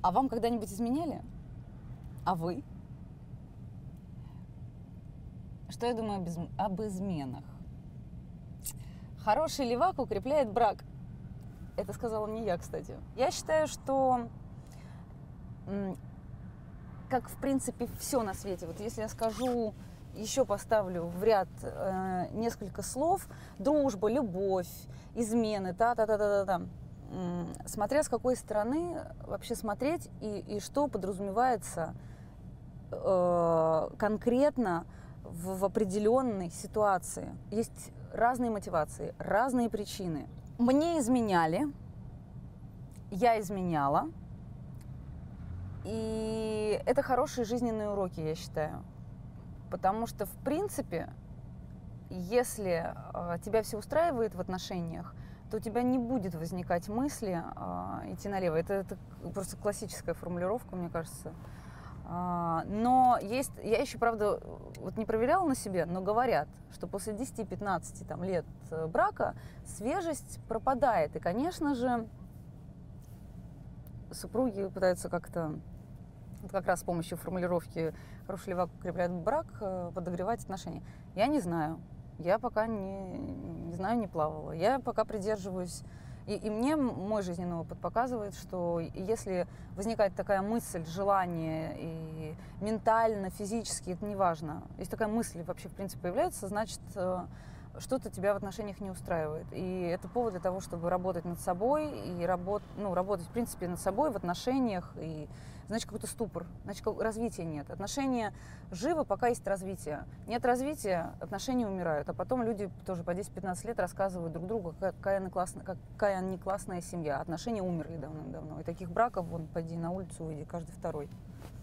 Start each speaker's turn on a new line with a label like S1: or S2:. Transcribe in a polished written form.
S1: А вам когда-нибудь изменяли? А вы? Что я думаю об изменах? Хороший левак укрепляет брак. Это сказала не я, кстати. Я считаю, что как, в принципе, все на свете. Вот если я скажу, еще поставлю в ряд несколько слов: дружба, любовь, измены, та-та-та-та-та-та. Смотря с какой стороны вообще смотреть и что подразумевается конкретно в определенной ситуации. Есть разные мотивации, разные причины. Мне изменяли, я изменяла, и это хорошие жизненные уроки, я считаю. Потому что, в принципе, если тебя все устраивает в отношениях, то у тебя не будет возникать мысли идти налево. Это просто классическая формулировка, мне кажется. Но есть, я еще, правда, вот не проверяла на себе, но говорят, что после 10-15 лет брака свежесть пропадает. И, конечно же, супруги пытаются как-то, вот как раз с помощью формулировки «хороший левак укрепляет брак», подогревать отношения. Я не знаю. Я пока не знаю, не плавала. Я пока придерживаюсь. И мне мой жизненный опыт показывает, что если возникает такая мысль, желание, и ментально, физически, это не важно. Если такая мысль вообще, в принципе, появляется, значит, что-то тебя в отношениях не устраивает. И это повод для того, чтобы работать над собой и работать, в принципе, над собой в отношениях. И, значит, какой-то ступор, значит, развития нет. Отношения живы, пока есть развитие. Нет развития, отношения умирают. А потом люди тоже по 10-15 лет рассказывают друг другу, какая они классная семья. Отношения умерли давным-давно. И таких браков, вон, пойди на улицу, увиди, каждый второй.